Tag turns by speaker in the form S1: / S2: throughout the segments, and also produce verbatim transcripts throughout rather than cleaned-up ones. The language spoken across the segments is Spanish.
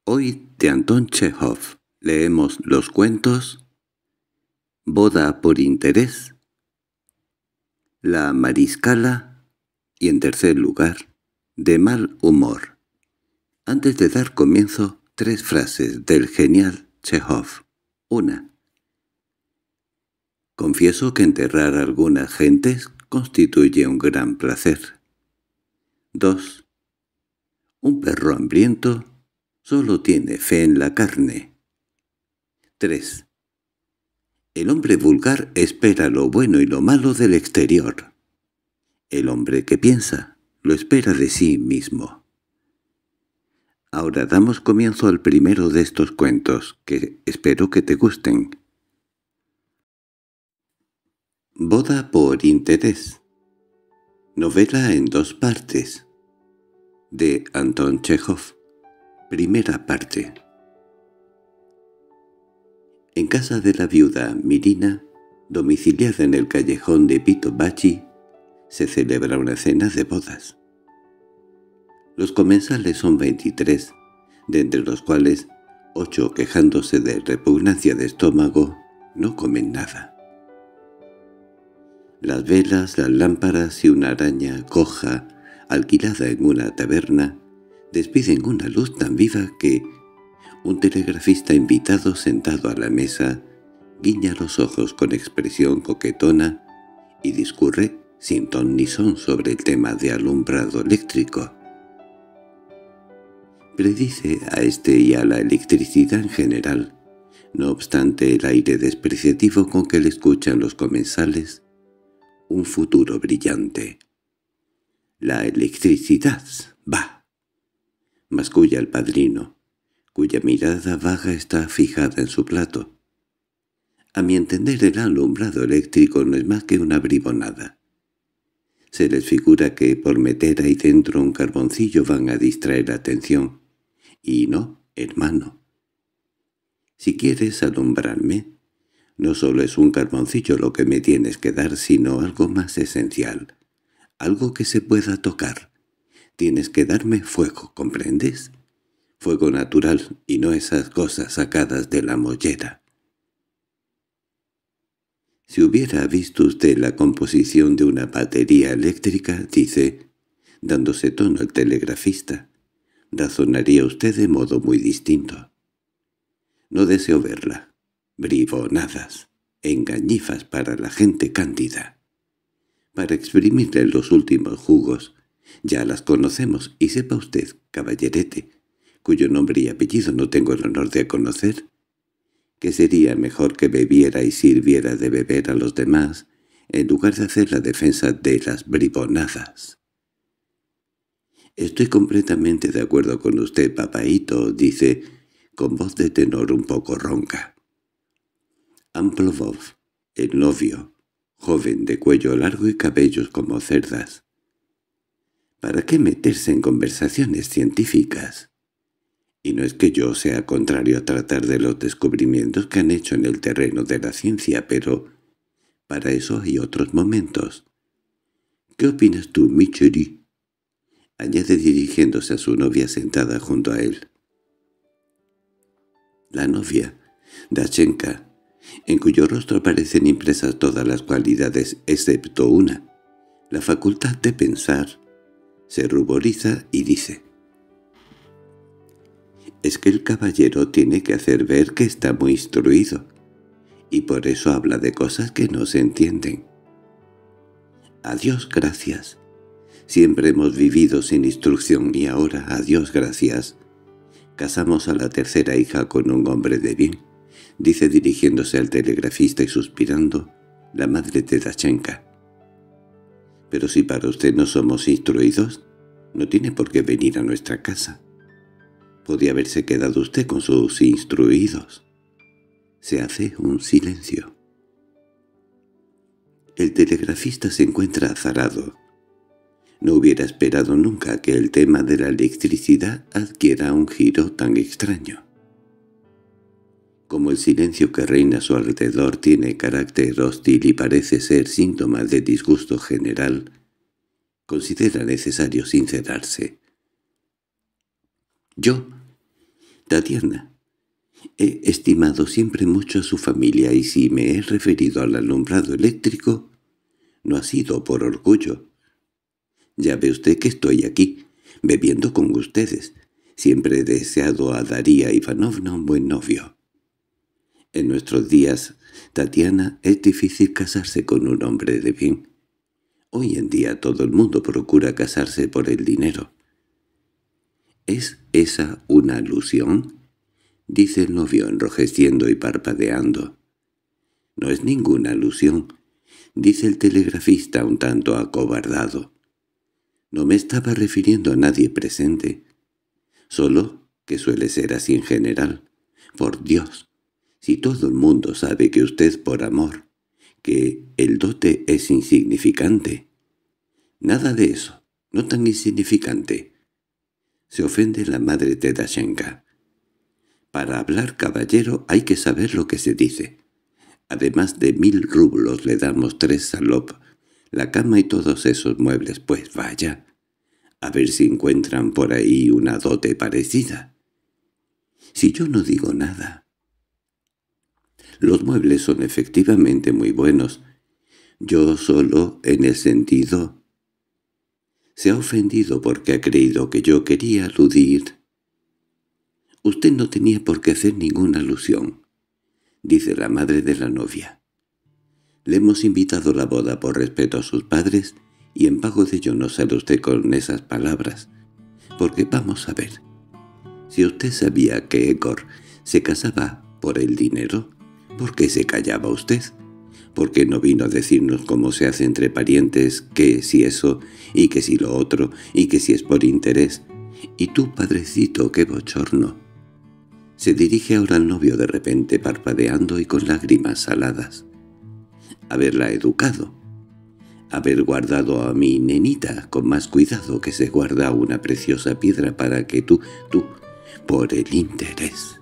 S1: Hoy de Anton Chejov leemos los cuentos Boda por interés, La mariscala y, en tercer lugar, De mal humor. Antes de dar comienzo, tres frases del genial Chejov. Una. Confieso que enterrar a algunas gentes constituye un gran placer. Dos. Un perro hambriento solo tiene fe en la carne. Tres. El hombre vulgar espera lo bueno y lo malo del exterior. El hombre que piensa lo espera de sí mismo. Ahora damos comienzo al primero de estos cuentos, que espero que te gusten. Boda por interés. Novela en dos partes. De Anton Chejov. Primera parte. En casa de la viuda Mirina, domiciliada en el callejón de Pitobachi, se celebra una cena de bodas. Los comensales son veintitrés, de entre los cuales ocho, quejándose de repugnancia de estómago, no comen nada. Las velas, las lámparas y una araña coja, alquilada en una taberna, despiden una luz tan viva que un telegrafista invitado sentado a la mesa guiña los ojos con expresión coquetona y discurre sin ton ni son sobre el tema de alumbrado eléctrico. Predice a este y a la electricidad en general, no obstante el aire despreciativo con que le escuchan los comensales, un futuro brillante. «La electricidad, va», masculla el padrino, cuya mirada vaga está fijada en su plato. A mi entender, el alumbrado eléctrico no es más que una bribonada. Se les figura que por meter ahí dentro un carboncillo van a distraer la atención. Y no, hermano. Si quieres alumbrarme, no solo es un carboncillo lo que me tienes que dar, sino algo más esencial, algo que se pueda tocar. Tienes que darme fuego, ¿comprendes? Fuego natural y no esas cosas sacadas de la mollera. Si hubiera visto usted la composición de una batería eléctrica, dice, dándose tono el telegrafista, razonaría usted de modo muy distinto. No deseo verla. Bribonadas, engañifas para la gente cándida. Para exprimirle los últimos jugos, ya las conocemos, y sepa usted, caballerete, cuyo nombre y apellido no tengo el honor de conocer, que sería mejor que bebiera y sirviera de beber a los demás, en lugar de hacer la defensa de las bribonadas. «Estoy completamente de acuerdo con usted, papaíto», dice, con voz de tenor un poco ronca. Amplovov, el novio, joven de cuello largo y cabellos como cerdas. ¿Para qué meterse en conversaciones científicas? Y no es que yo sea contrario a tratar de los descubrimientos que han hecho en el terreno de la ciencia, pero para eso hay otros momentos. ¿Qué opinas tú, mi chéri?», añade dirigiéndose a su novia sentada junto a él. La novia, Dachenka, en cuyo rostro aparecen impresas todas las cualidades excepto una, la facultad de pensar, se ruboriza y dice: «Es que el caballero tiene que hacer ver que está muy instruido, y por eso habla de cosas que no se entienden. A Dios gracias. Siempre hemos vivido sin instrucción y ahora, a Dios gracias, casamos a la tercera hija con un hombre de bien», dice dirigiéndose al telegrafista y suspirando, la madre de Dachenka. «Pero si para usted no somos instruidos, no tiene por qué venir a nuestra casa. Podía haberse quedado usted con sus instruidos». Se hace un silencio. El telegrafista se encuentra azarado. No hubiera esperado nunca que el tema de la electricidad adquiera un giro tan extraño. Como el silencio que reina a su alrededor tiene carácter hostil y parece ser síntoma de disgusto general, considera necesario sincerarse. «Yo Tatiana, he estimado siempre mucho a su familia y si me he referido al alumbrado eléctrico, no ha sido por orgullo. Ya ve usted que estoy aquí, bebiendo con ustedes. Siempre he deseado a Daría Ivanovna un buen novio. En nuestros días, Tatiana, es difícil casarse con un hombre de bien. Hoy en día todo el mundo procura casarse por el dinero. —¿Es esa una alusión? —dice el novio enrojeciendo y parpadeando. —No es ninguna alusión —dice el telegrafista un tanto acobardado—. No me estaba refiriendo a nadie presente. Solo que suele ser así en general. Por Dios, si todo el mundo sabe que usted por amor, que el dote es insignificante. Nada de eso, no tan insignificante. Se ofende la madre de Dashenka. Para hablar caballero hay que saber lo que se dice. Además de mil rublos le damos tres salop, la cama y todos esos muebles, pues vaya. A ver si encuentran por ahí una dote parecida. Si yo no digo nada. Los muebles son efectivamente muy buenos. Yo solo en el sentido... Se ha ofendido porque ha creído que yo quería aludir. Usted no tenía por qué hacer ninguna alusión, dice la madre de la novia. Le hemos invitado a la boda por respeto a sus padres y en pago de ello no sale usted con esas palabras. Porque vamos a ver, si usted sabía que Egor se casaba por el dinero, ¿por qué se callaba usted? ¿Por qué no vino a decirnos cómo se hace entre parientes, que si eso, y que si lo otro, y que si es por interés? Y tú, padrecito, qué bochorno. Se dirige ahora al novio de repente, parpadeando y con lágrimas saladas. Haberla educado. Haber guardado a mi nenita con más cuidado que se guarda una preciosa piedra para que tú, tú, por el interés.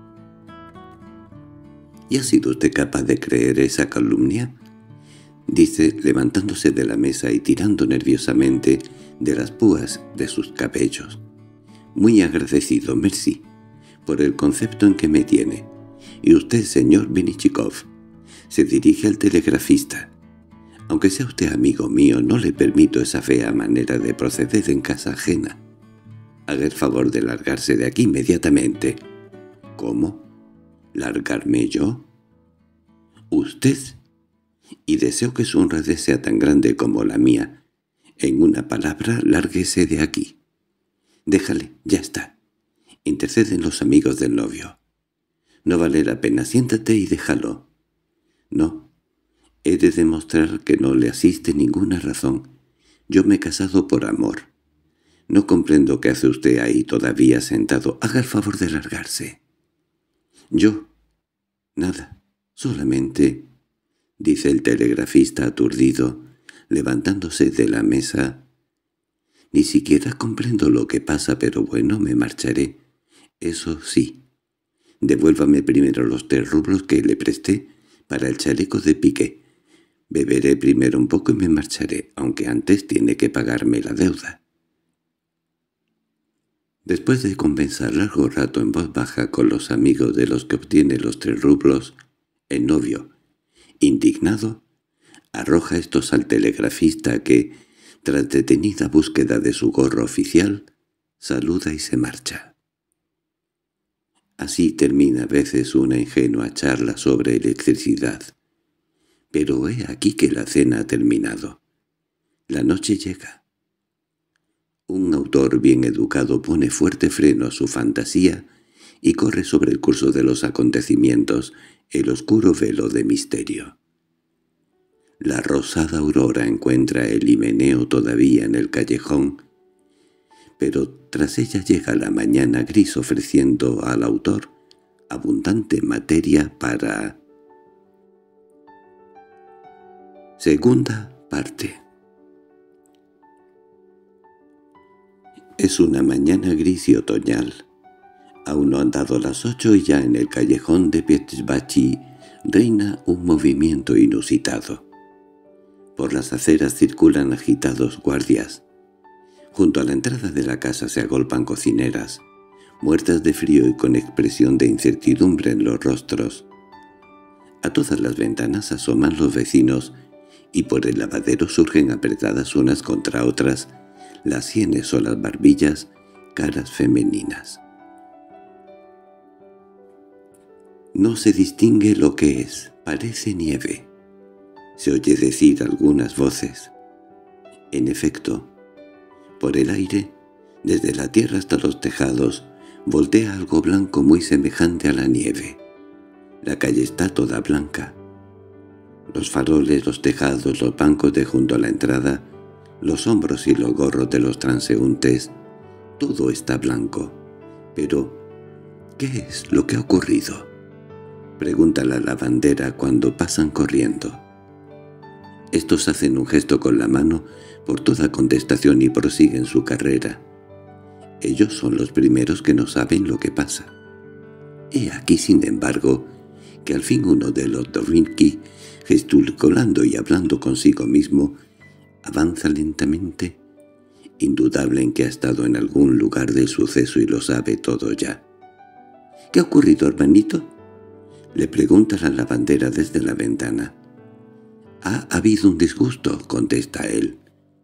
S1: —¿Y ha sido usted capaz de creer esa calumnia? —dice, levantándose de la mesa y tirando nerviosamente de las púas de sus cabellos. —Muy agradecido, merci, por el concepto en que me tiene. Y usted, señor Benichikov, se dirige al telegrafista. Aunque sea usted amigo mío, no le permito esa fea manera de proceder en casa ajena. Haga el favor de largarse de aquí inmediatamente. —¿Cómo? ¿Largarme yo? —Usted. Y deseo que su honradez sea tan grande como la mía. En una palabra, lárguese de aquí. Déjale, ya está. Interceden los amigos del novio. No vale la pena, siéntate y déjalo. No, he de demostrar que no le asiste ninguna razón. Yo me he casado por amor. No comprendo qué hace usted ahí todavía sentado. Haga el favor de largarse. Yo. Nada. Solamente, dice el telegrafista aturdido, levantándose de la mesa. Ni siquiera comprendo lo que pasa, pero bueno, me marcharé. Eso sí. Devuélvame primero los tres rublos que le presté para el chaleco de piqué. Beberé primero un poco y me marcharé, aunque antes tiene que pagarme la deuda. Después de conversar largo rato en voz baja con los amigos de los que obtiene los tres rublos, el novio, indignado, arroja estos al telegrafista que, tras detenida búsqueda de su gorro oficial, saluda y se marcha. Así termina a veces una ingenua charla sobre electricidad. Pero he aquí que la cena ha terminado. La noche llega. Un autor bien educado pone fuerte freno a su fantasía y corre sobre el curso de los acontecimientos el oscuro velo de misterio. La rosada aurora encuentra el himeneo todavía en el callejón, pero tras ella llega la mañana gris ofreciendo al autor abundante materia para... Segunda parte. Es una mañana gris y otoñal. Aún no han dado las ocho y ya en el callejón de Pietrzbachi reina un movimiento inusitado. Por las aceras circulan agitados guardias. Junto a la entrada de la casa se agolpan cocineras. muertas de frío y con expresión de incertidumbre en los rostros. A todas las ventanas asoman los vecinos, y por el lavadero surgen apretadas unas contra otras las sienes o las barbillas, caras femeninas. No se distingue lo que es, parece nieve. Se oye decir algunas voces. En efecto, por el aire, desde la tierra hasta los tejados, voltea algo blanco muy semejante a la nieve. La calle está toda blanca. Los faroles, los tejados, los bancos de junto a la entrada, los hombros y los gorros de los transeúntes, todo está blanco. Pero, ¿qué es lo que ha ocurrido?, pregunta la lavandera cuando pasan corriendo. Estos hacen un gesto con la mano por toda contestación y prosiguen su carrera. Ellos son los primeros que no saben lo que pasa. He aquí, sin embargo, que al fin uno de los Dovrinki, gesticulando y hablando consigo mismo, avanza lentamente, indudable en que ha estado en algún lugar del suceso y lo sabe todo ya. —¿Qué ha ocurrido, hermanito? —le pregunta la lavandera desde la ventana. —Ha habido un disgusto —contesta él.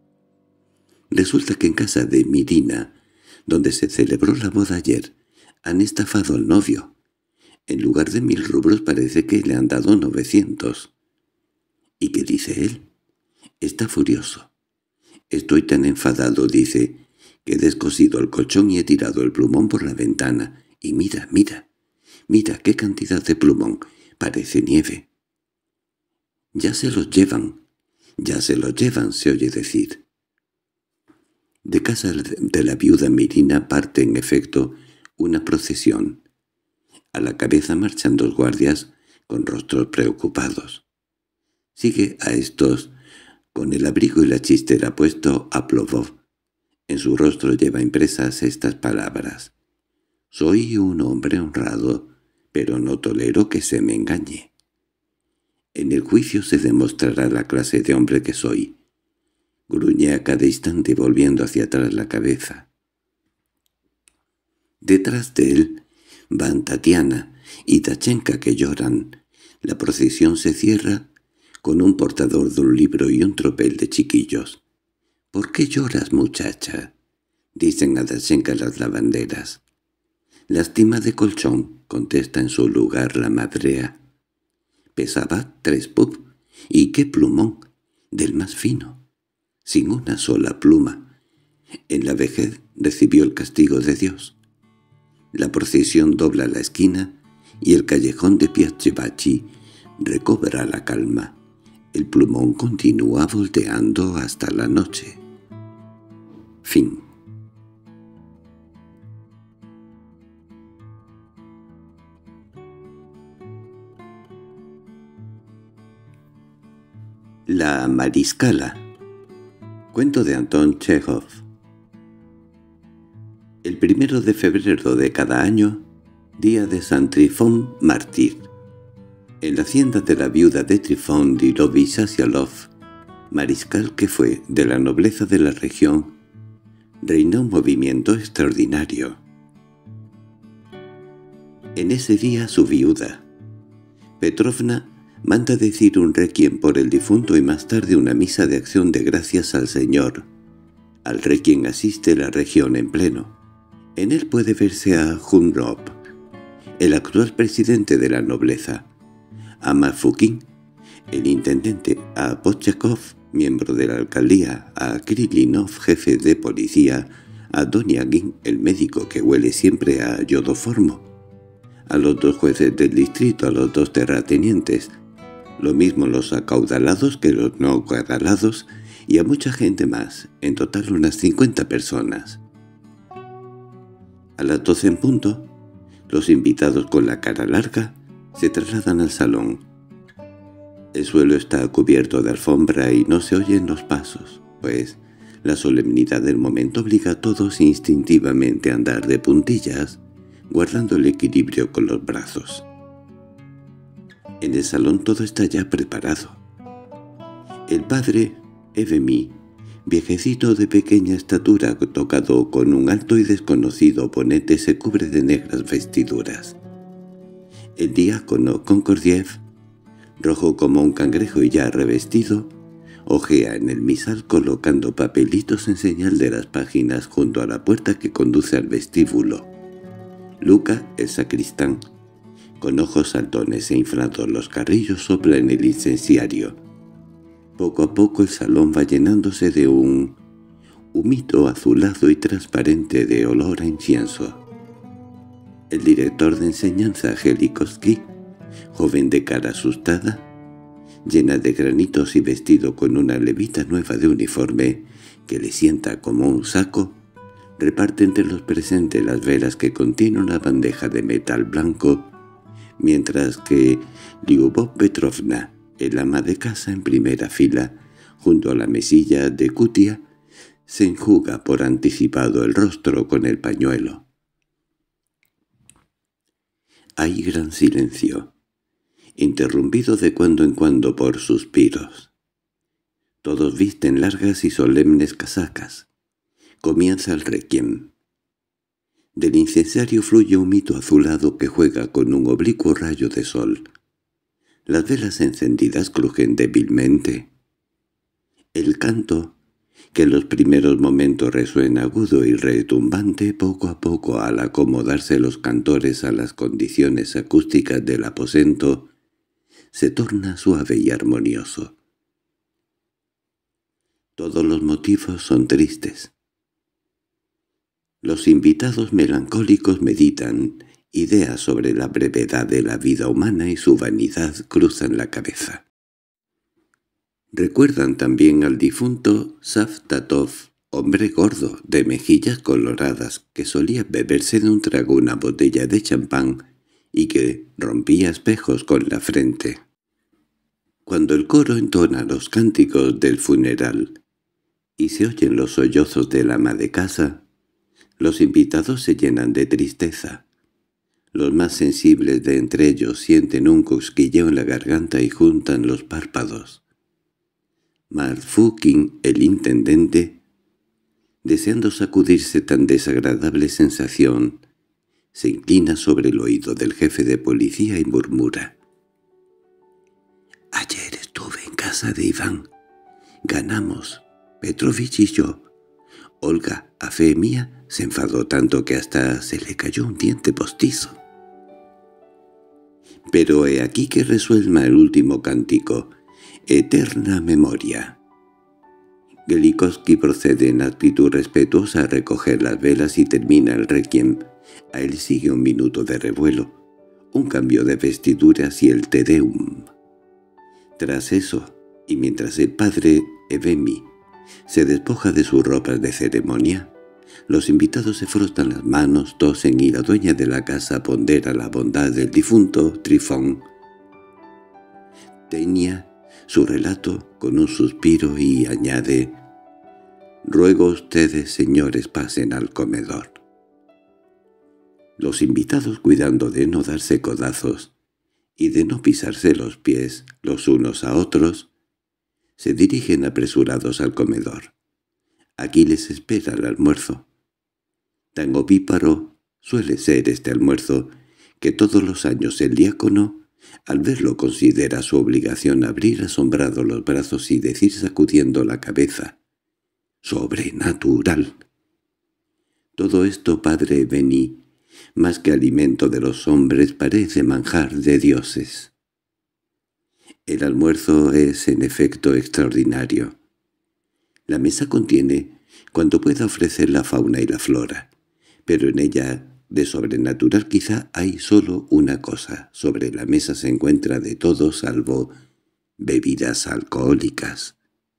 S1: Resulta que en casa de Mirina, donde se celebró la boda ayer, han estafado al novio. En lugar de mil rublos parece que le han dado novecientos. —¿Y qué dice él? —Está furioso. Estoy tan enfadado, dice, que he descosido el colchón y he tirado el plumón por la ventana. Y mira, mira, mira qué cantidad de plumón, parece nieve. —Ya se los llevan, ya se los llevan, se oye decir. De casa de la viuda Mirina parte, en efecto, una procesión. A la cabeza marchan dos guardias con rostros preocupados. Sigue a estos, con el abrigo y la chistera puesto, a Plovov. En su rostro lleva impresas estas palabras: «Soy un hombre honrado, pero no tolero que se me engañe. En el juicio se demostrará la clase de hombre que soy». Gruñe a cada instante volviendo hacia atrás la cabeza. Detrás de él van Tatiana y Tachenka, que lloran. La procesión se cierra con un portador de un libro y un tropel de chiquillos. —¿Por qué lloras, muchacha? —dicen a Tachenka las lavanderas. —Lástima de colchón —contesta en su lugar la madrea. Pesaba tres pub. ¿Y qué plumón? Del más fino. Sin una sola pluma. En la vejez recibió el castigo de Dios. La procesión dobla la esquina y el callejón de Piazzibachi recobra la calma. El plumón continúa volteando hasta la noche. Fin. La mariscala. Cuento de Anton Chejov. El primero de febrero de cada año, día de San Trifón mártir. En la hacienda de la viuda de Trifón Dilovich Sasyalov, mariscal que fue de la nobleza de la región, reina un movimiento extraordinario. En ese día su viuda, Petrovna, manda decir un requiem por el difunto y más tarde una misa de acción de gracias al Señor. Al requiem asiste la región en pleno. En él puede verse a Jumrov, el actual presidente de la nobleza, a Marfukin, el intendente, a Pochakov, miembro de la alcaldía, a Krilinov, jefe de policía, a Doniagin, el médico que huele siempre a yodoformo, a los dos jueces del distrito, a los dos terratenientes, lo mismo los acaudalados que los no acaudalados, y a mucha gente más, en total unas cincuenta personas. A las doce en punto, los invitados con la cara larga se trasladan al salón. El suelo está cubierto de alfombra y no se oyen los pasos, pues la solemnidad del momento obliga a todos instintivamente a andar de puntillas, guardando el equilibrio con los brazos. En el salón todo está ya preparado. El padre, Evemí, Viejecito de pequeña estatura, tocado con un alto y desconocido bonete, se cubre de negras vestiduras. El diácono Concordiev, rojo como un cangrejo y ya revestido, hojea en el misal colocando papelitos en señal de las páginas junto a la puerta que conduce al vestíbulo. Luca, el sacristán, con ojos saltones e inflados los carrillos, sopla en el incenciario. Poco a poco el salón va llenándose de un humito azulado y transparente de olor a incienso. El director de enseñanza, Gelikovsky, joven de cara asustada, llena de granitos y vestido con una levita nueva de uniforme que le sienta como un saco, reparte entre los presentes las velas que contiene una bandeja de metal blanco, mientras que Lyubov Petrovna, el ama de casa en primera fila, junto a la mesilla de cutia, se enjuga por anticipado el rostro con el pañuelo. Hay gran silencio, interrumpido de cuando en cuando por suspiros. Todos visten largas y solemnes casacas. Comienza el requiem. Del incensario fluye un mito azulado que juega con un oblicuo rayo de sol. Las velas encendidas crujen débilmente. El canto, que en los primeros momentos resuena agudo y retumbante, poco a poco al acomodarse los cantores a las condiciones acústicas del aposento, se torna suave y armonioso. Todos los motivos son tristes. Los invitados melancólicos meditan, ideas sobre la brevedad de la vida humana y su vanidad cruzan la cabeza. Recuerdan también al difunto Savtatov, hombre gordo, de mejillas coloradas, que solía beberse de un trago una botella de champán y que rompía espejos con la frente. Cuando el coro entona los cánticos del funeral y se oyen los sollozos del ama de casa, los invitados se llenan de tristeza. Los más sensibles de entre ellos sienten un cosquilleo en la garganta y juntan los párpados. Marfukin, el intendente, deseando sacudirse tan desagradable sensación, se inclina sobre el oído del jefe de policía y murmura: «Ayer estuve en casa de Iván. Ganamos, Petrovich y yo. Olga, a fe mía, se enfadó tanto que hasta se le cayó un diente postizo». Pero he aquí que resuelva el último cántico, «Eterna memoria». Gelikovsky procede en actitud respetuosa a recoger las velas y termina el requiem. A él sigue un minuto de revuelo, un cambio de vestiduras y el Te Deum. Tras eso, y mientras el padre Evemi se despoja de sus ropas de ceremonia, los invitados se frotan las manos, tosen y la dueña de la casa pondera la bondad del difunto Trifón. Teña su relato con un suspiro y añade: «Ruego ustedes, señores, pasen al comedor». Los invitados, cuidando de no darse codazos y de no pisarse los pies los unos a otros, se dirigen apresurados al comedor. Aquí les espera el almuerzo. Tan ovíparo suele ser este almuerzo que todos los años el diácono, al verlo, considera su obligación abrir asombrado los brazos y decir sacudiendo la cabeza: «¡Sobrenatural!». Todo esto, padre Beni, más que alimento de los hombres, parece manjar de dioses. El almuerzo es en efecto extraordinario. La mesa contiene cuanto pueda ofrecer la fauna y la flora, pero en ella de sobrenatural quizá hay solo una cosa. Sobre la mesa se encuentra de todo salvo bebidas alcohólicas.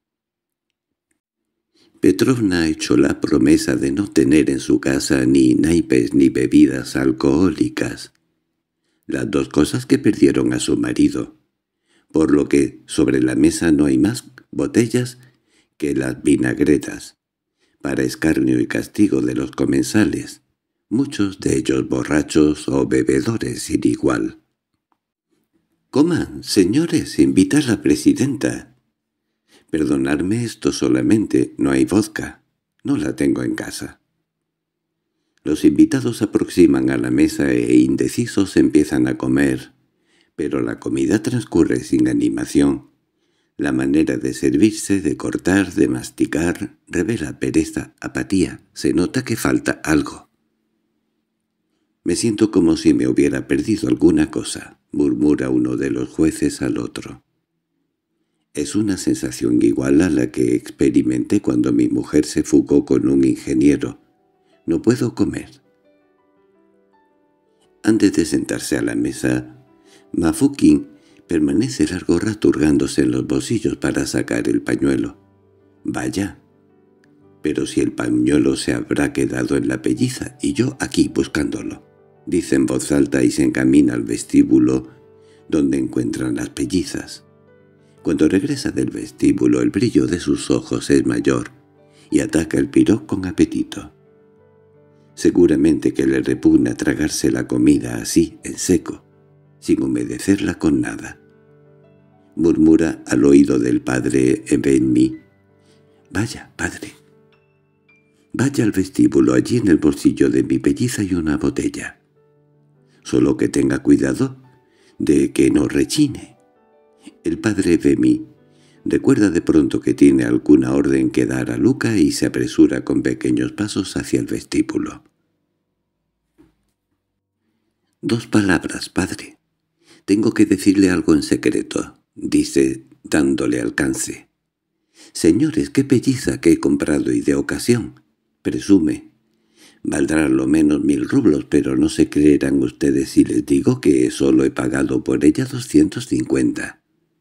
S1: Petrovna ha hecho la promesa de no tener en su casa ni naipes ni bebidas alcohólicas, las dos cosas que perdieron a su marido, por lo que sobre la mesa no hay más botellas que las vinagretas, para escarnio y castigo de los comensales, muchos de ellos borrachos o bebedores sin igual. «Coman, señores, invita a la presidenta». Perdonadme esto solamente, no hay vodka. No la tengo en casa. Los invitados se aproximan a la mesa e indecisos empiezan a comer, pero la comida transcurre sin animación. La manera de servirse, de cortar, de masticar, revela pereza, apatía. Se nota que falta algo. «Me siento como si me hubiera perdido alguna cosa», murmura uno de los jueces al otro. Es una sensación igual a la que experimenté cuando mi mujer se fugó con un ingeniero. No puedo comer. Antes de sentarse a la mesa, Mafukin permanece largo rato hurgándose en los bolsillos para sacar el pañuelo. Vaya. Pero si el pañuelo se habrá quedado en la pelliza y yo aquí buscándolo, dice en voz alta y se encamina al vestíbulo donde encuentran las pellizas. Cuando regresa del vestíbulo el brillo de sus ojos es mayor y ataca el piró con apetito. Seguramente que le repugna tragarse la comida así, en seco, sin humedecerla con nada. Murmura al oído del padre Benmi: «Vaya, padre. Vaya al vestíbulo, allí en el bolsillo de mi pelliza hay una botella. Solo que tenga cuidado de que no rechine». El padre Benmi recuerda de pronto que tiene alguna orden que dar a Luca y se apresura con pequeños pasos hacia el vestíbulo. «Dos palabras, padre. Tengo que decirle algo en secreto», dice, dándole alcance. «Señores, qué pelliza que he comprado y de ocasión. Presume. Valdrá lo menos mil rublos, pero no se creerán ustedes si les digo que solo he pagado por ella doscientos cincuenta.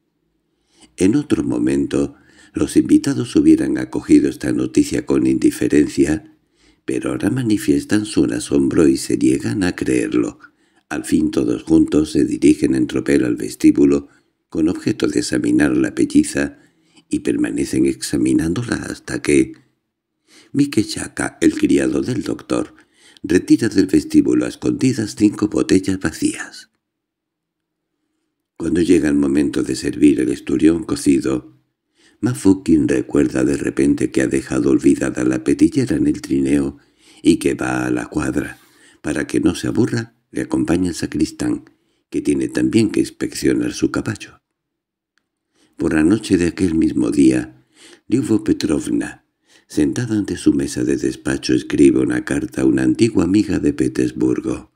S1: En otro momento, los invitados hubieran acogido esta noticia con indiferencia, pero ahora manifiestan su asombro y se niegan a creerlo. Al fin todos juntos se dirigen en tropel al vestíbulo con objeto de examinar la pelliza y permanecen examinándola hasta que Mike Chaka, el criado del doctor, retira del vestíbulo a escondidas cinco botellas vacías. Cuando llega el momento de servir el esturión cocido, Mafukin recuerda de repente que ha dejado olvidada la petillera en el trineo y que va a la cuadra. Para que no se aburra, le acompaña el sacristán, que tiene también que inspeccionar su caballo. Por la noche de aquel mismo día, Lyubo Petrovna, sentada ante su mesa de despacho, escribe una carta a una antigua amiga de Petersburgo.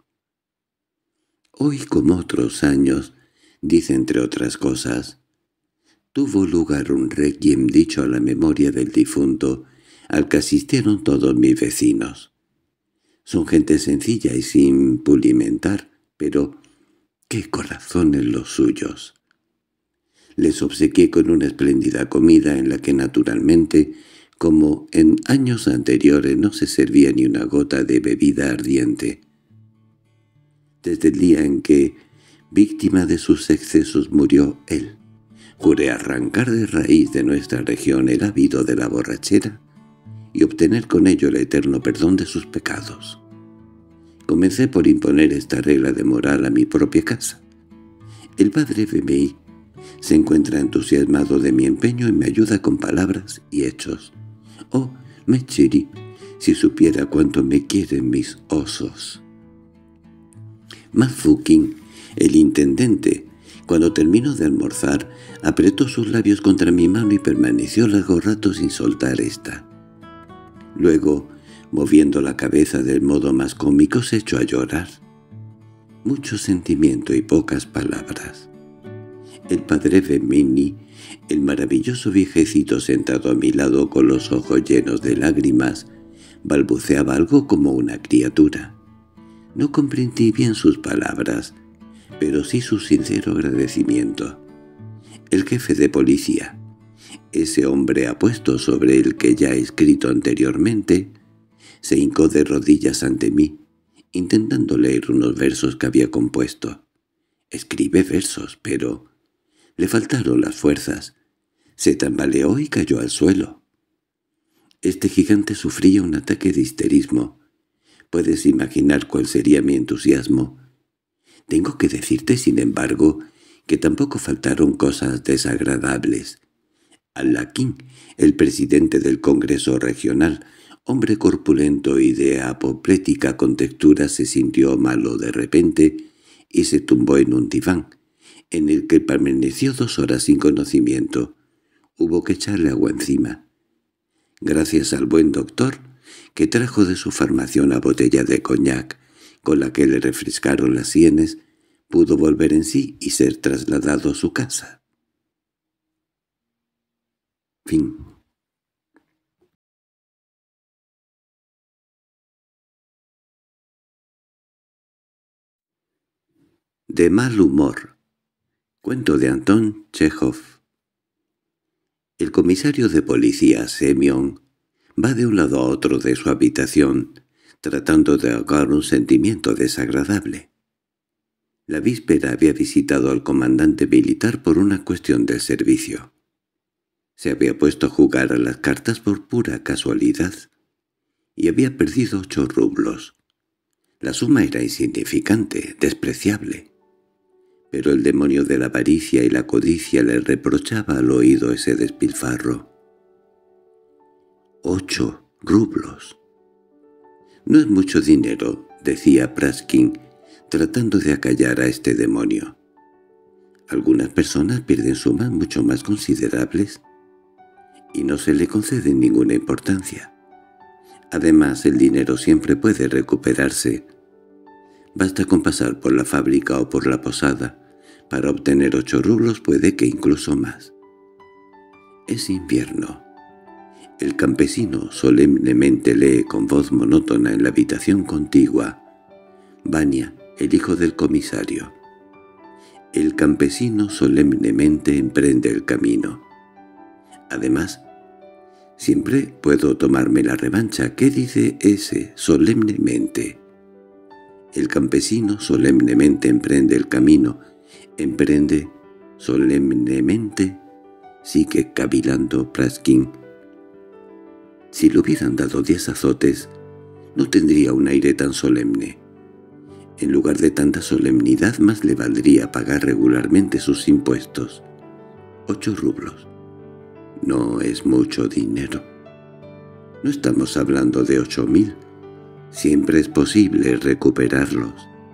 S1: «Hoy, como otros años», dice entre otras cosas, «tuvo lugar un requiem dicho a la memoria del difunto, al que asistieron todos mis vecinos. Son gente sencilla y sin pulimentar, pero ¡qué corazones los suyos! Les obsequié con una espléndida comida en la que naturalmente, como en años anteriores, no se servía ni una gota de bebida ardiente. Desde el día en que, víctima de sus excesos, murió él, juré arrancar de raíz de nuestra región el hábito de la borrachera y obtener con ello el eterno perdón de sus pecados. Comencé por imponer esta regla de moral a mi propia casa. El padre Benmi se encuentra entusiasmado de mi empeño y me ayuda con palabras y hechos. Oh, Mechiri, si supiera cuánto me quieren mis osos». Mafukin, el intendente, cuando terminó de almorzar, apretó sus labios contra mi mano y permaneció largo rato sin soltar esta. Luego, moviendo la cabeza del modo más cómico, se echó a llorar. Mucho sentimiento y pocas palabras. El padre Benmi, el maravilloso viejecito sentado a mi lado con los ojos llenos de lágrimas, balbuceaba algo como una criatura. No comprendí bien sus palabras, pero sí su sincero agradecimiento. El jefe de policía, ese hombre apuesto sobre el que ya he escrito anteriormente, se hincó de rodillas ante mí, intentando leer unos versos que había compuesto. Escribe versos, pero le faltaron las fuerzas. Se tambaleó y cayó al suelo. Este gigante sufría un ataque de histerismo. Puedes imaginar cuál sería mi entusiasmo. Tengo que decirte, sin embargo, que tampoco faltaron cosas desagradables. Alaquín, el presidente del Congreso Regional, hombre corpulento y de apoplética contextura, se sintió malo de repente y se tumbó en un diván, en el que permaneció dos horas sin conocimiento. Hubo que echarle agua encima. Gracias al buen doctor, que trajo de su farmacia una botella de coñac, con la que le refrescaron las sienes, pudo volver en sí y ser trasladado a su casa. Fin. De mal humor. Cuento de Antón Chejov. El comisario de policía, Semyon, va de un lado a otro de su habitación, tratando de ahogar un sentimiento desagradable. La víspera había visitado al comandante militar por una cuestión del servicio. Se había puesto a jugar a las cartas por pura casualidad y había perdido ocho rublos. La suma era insignificante, despreciable. Pero el demonio de la avaricia y la codicia le reprochaba al oído ese despilfarro. Ocho rublos. No es mucho dinero, decía Praskin, tratando de acallar a este demonio. Algunas personas pierden sumas mucho más considerables y no se le concede ninguna importancia. Además, el dinero siempre puede recuperarse. Basta con pasar por la fábrica o por la posada. Para obtener ocho rublos puede que incluso más. Es invierno. El campesino solemnemente lee con voz monótona en la habitación contigua. Vania, el hijo del comisario. El campesino solemnemente emprende el camino. Además, siempre puedo tomarme la revancha. ¿Qué dice ese solemnemente? El campesino solemnemente emprende el camino. Emprende solemnemente, sigue cavilando Praskin. Si le hubieran dado diez azotes, no tendría un aire tan solemne. En lugar de tanta solemnidad, más le valdría pagar regularmente sus impuestos. Ocho rublos. No es mucho dinero. No estamos hablando de ocho mil. Siempre es posible recuperarlos.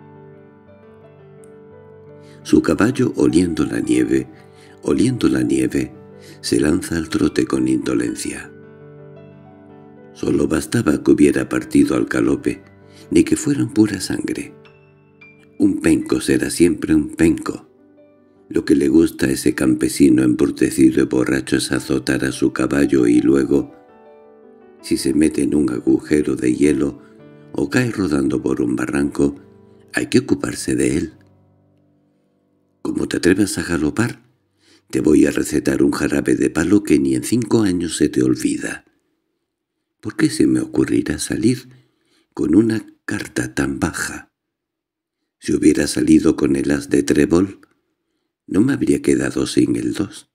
S1: Su caballo, oliendo la nieve, oliendo la nieve, se lanza al trote con indolencia. Solo bastaba que hubiera partido al galope, ni que fueran pura sangre. Un penco será siempre un penco. Lo que le gusta a ese campesino embrutecido y borracho es azotar a su caballo y luego, si se mete en un agujero de hielo o cae rodando por un barranco, hay que ocuparse de él. Como te atrevas a galopar, te voy a recetar un jarabe de palo que ni en cinco años se te olvida. ¿Por qué se me ocurrirá salir con una carta tan baja? Si hubiera salido con el as de trébol, no me habría quedado sin el dos.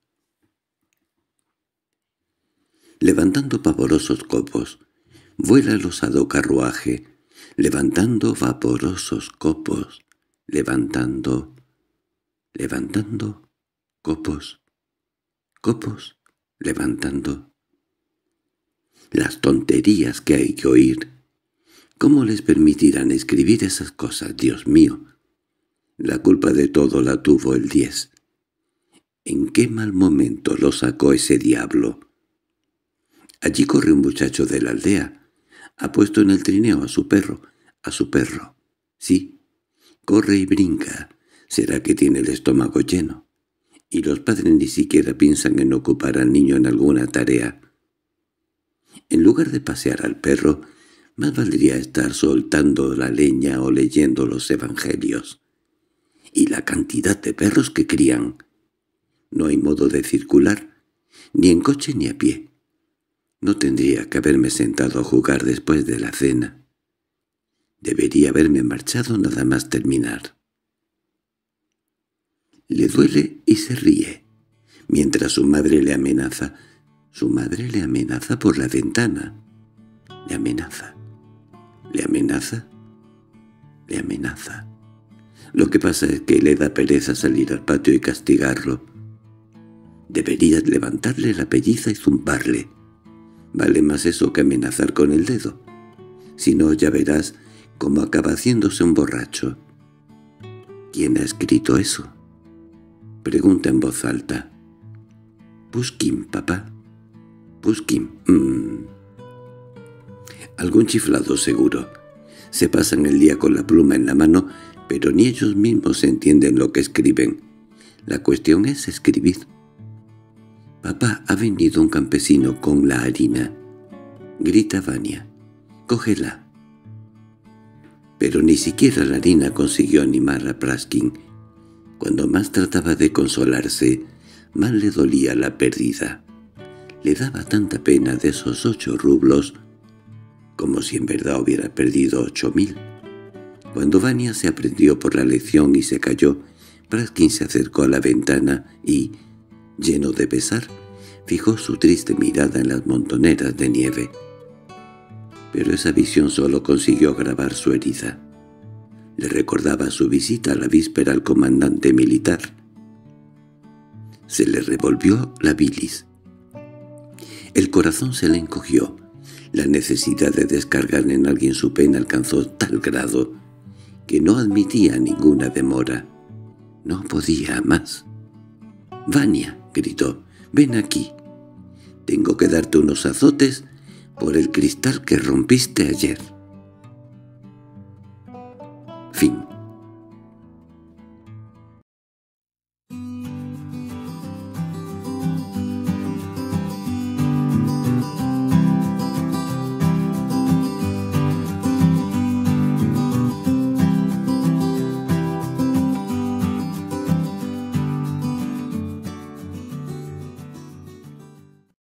S1: Levantando pavorosos copos, vuela el osado carruaje, levantando vaporosos copos, levantando... levantando copos, copos, levantando. Las tonterías que hay que oír. ¿Cómo les permitirán escribir esas cosas, Dios mío? La culpa de todo la tuvo el diez. ¿En qué mal momento lo sacó ese diablo? Allí corre un muchacho de la aldea. Ha puesto en el trineo a su perro, a su perro. Sí, corre y brinca. Será que tiene el estómago lleno. Y los padres ni siquiera piensan en ocupar al niño en alguna tarea. En lugar de pasear al perro, más valdría estar soltando la leña o leyendo los evangelios. Y la cantidad de perros que crían. No hay modo de circular, ni en coche ni a pie. No tendría que haberme sentado a jugar después de la cena. Debería haberme marchado nada más terminar. Le duele y se ríe, mientras su madre le amenaza. Su madre le amenaza por la ventana. Le amenaza. Le amenaza. Le amenaza. Lo que pasa es que le da pereza salir al patio y castigarlo. Deberías levantarle la pelliza y zumbarle. Vale más eso que amenazar con el dedo. Si no, ya verás cómo acaba haciéndose un borracho. —¿Quién ha escrito eso? —pregunta en voz alta. —Pushkin, papá. —Pushkin. Mm. Algún chiflado seguro. Se pasan el día con la pluma en la mano, pero ni ellos mismos entienden lo que escriben. La cuestión es escribir. —Papá, ha venido un campesino con la harina —grita Vania—. Cógela. Pero ni siquiera la harina consiguió animar a Praskin. Cuando más trataba de consolarse, más le dolía la pérdida. Le daba tanta pena de esos ocho rublos, como si en verdad hubiera perdido ocho mil. Cuando Vania se aprendió por la lección y se calló, Praskin se acercó a la ventana y, lleno de pesar, fijó su triste mirada en las montoneras de nieve. Pero esa visión solo consiguió agravar su herida. Le recordaba su visita a la víspera al comandante militar. Se le revolvió la bilis. El corazón se le encogió. La necesidad de descargar en alguien su pena alcanzó tal grado que no admitía ninguna demora. No podía más. —Vania —gritó—, ven aquí. Tengo que darte unos azotes por el cristal que rompiste ayer.